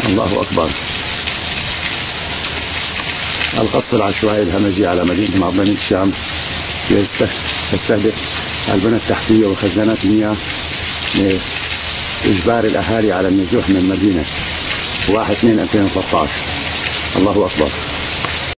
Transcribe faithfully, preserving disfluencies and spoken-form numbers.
الله أكبر. القصف العشوائي الهمجي على مدينة معظمية الشام يستهدف البنى التحتية وخزانات المياه لإجبار الأهالي على النزوح من المدينة واحد اثنين ألفين وثلاثة عشر. الله أكبر.